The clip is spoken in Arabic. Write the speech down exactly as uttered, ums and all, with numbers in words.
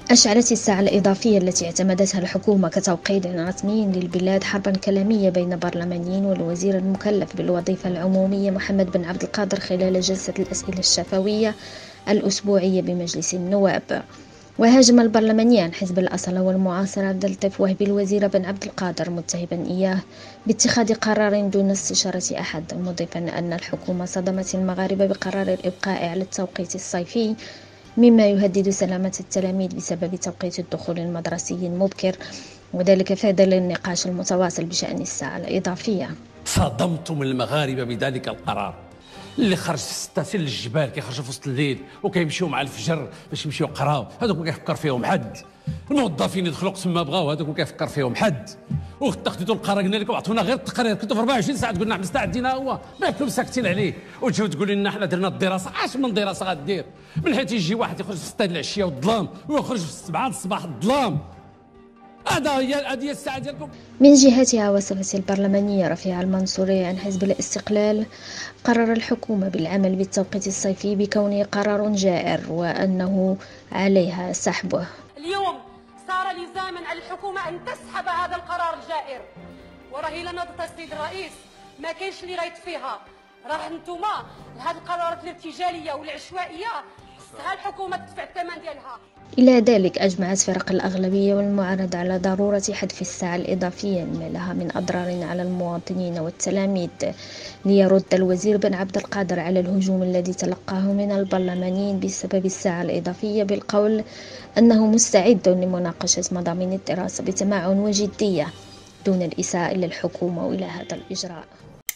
أشعلت الساعة الإضافية التي اعتمدتها الحكومة كتوقيت رسمي للبلاد حربا كلامية بين برلمانيين والوزير المكلف بالوظيفة العمومية محمد بن عبد القادر خلال جلسة الأسئلة الشفوية الأسبوعية بمجلس النواب. وهاجم البرلمانيان حزب الأصالة والمعاصرة عبد اللطيف وهبي الوزير بن عبد القادر متهما إياه باتخاذ قرار دون استشارة أحد، مضيفا أن الحكومة صدمت المغاربة بقرار الإبقاء على التوقيت الصيفي مما يهدد سلامة التلاميذ بسبب توقيت الدخول المدرسي المبكر، وذلك في ظل النقاش المتواصل بشأن الساعة الإضافية. صدمتم المغاربة بذلك القرار اللي خرج في ستة سن للجبال، كيخرجوا في وسط الليل وكيمشيو مع الفجر باش يمشيو يقراو، هذوك ما كيفكر فيهم حد. الموظفين يدخلوا قسم ما بغاو، هذوك ما كيفكر فيهم حد. وغدا خديتوا القرار قلنا لكم عطونا غير التقرير، كنتوا في أربعة وعشرين ساعه تقول لنا حنا مستعدين، هو مالكم ساكتين عليه وتجيو تقولوا لنا حنا درنا الدراسه. اش من دراسه غدير؟ من حيت يجي واحد يخرج في ستة د العشيه والظلام ويخرج في سبعة د الصباح الظلام. هذا هي هذه الساعه ديالكم. من جهتها وصفت البرلمانية رفيعة المنصوري عن حزب الاستقلال قرر الحكومة بالعمل بالتوقيت الصيفي بكونه قرار جائر وأنه عليها سحبه. اليوم صار لزاما على الحكومة أن تسحب هذا القرار الجائر، وراهي لنا السيد الرئيس ما كاينش اللي رايت فيها. راه انتوما هذه القرارات الارتجالية والعشوائية خصها الحكومة تدفع الثمن ديالها. إلى ذلك أجمعت فرق الأغلبية والمعارضة على ضرورة حذف الساعة الإضافية لما لها من أضرار على المواطنين والتلاميذ، ليرد الوزير بن عبد القادر على الهجوم الذي تلقاه من البرلمانيين بسبب الساعة الإضافية بالقول أنه مستعد لمناقشة مضامين الدراسة بتمعن وجدية دون الإساءة إلى الحكومة وإلى هذا الإجراء.